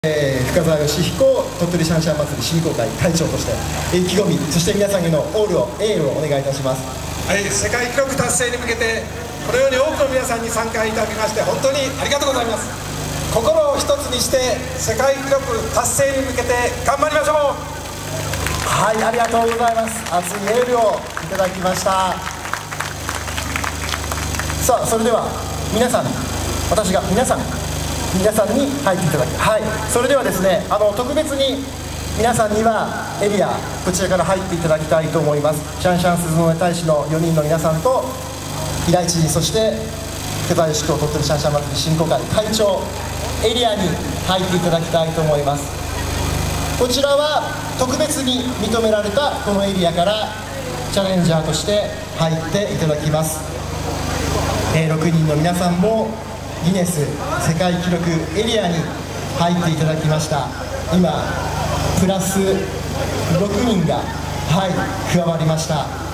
深澤義彦鳥取シャンシャン祭り振興会会長として意気込み、そして皆さんへのエールをお願いいたします。 はい、世界記録達成に向けてこのように多くの皆さんに参加いただきまして本当にありがとうございます。心を一つにして世界記録達成に向けて頑張りましょう。 はい、ありがとうございます。熱いエールをいただきました。さあ、それでは私が皆さんに入っていただき、はい、それではですね、特別に皆さんにはエリアこちらから入っていただきたいと思います。シャンシャン鈴の大使の4人の皆さんと平井知事、そして深澤義彦鳥取シャンシャン祭り振興会会長エリアに入っていただきたいと思います。こちらは特別に認められたこのエリアからチャレンジャーとして入っていただきます。6人の皆さんもギネス世界記録エリアに入っていただきました。今プラス6人が、加わりました。